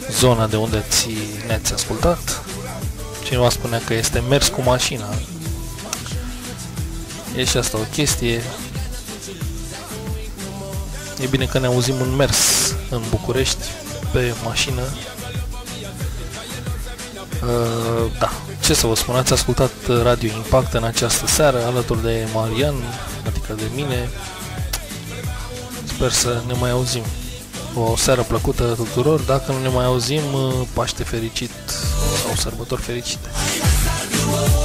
zona de unde ne-ați ascultat. Cineva spunea că este mers cu mașina. E și asta o chestie. E bine că ne auzim în mers în București pe mașină. Da, ce să vă spun, ați ascultat Radio Impact în această seară alături de Marian, adică de mine. Sper să ne mai auzim. O seară plăcută tuturor. Dacă nu ne mai auzim, Paște fericit sau sărbători fericite.